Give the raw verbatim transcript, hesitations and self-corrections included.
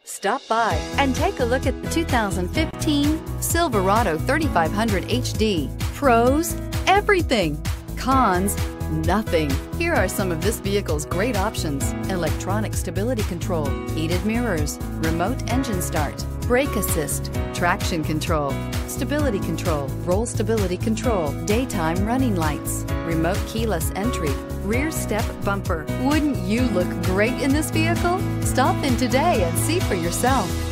Stop by and take a look at the two thousand fifteen Silverado thirty-five hundred H D. Pros, everything. Cons, nothing. Here are some of this vehicle's great options: electronic stability control, heated mirrors, remote engine start, brake assist, traction control, stability control, roll stability control, daytime running lights, remote keyless entry, rear step bumper. Wouldn't you look great in this vehicle? Stop in today and see for yourself.